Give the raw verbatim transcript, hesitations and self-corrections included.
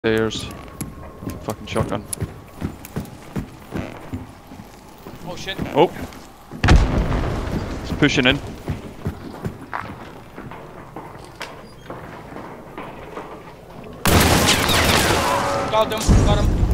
Stairs. Fucking shotgun. Oh shit. Oh! It's pushing in. Got him, got him.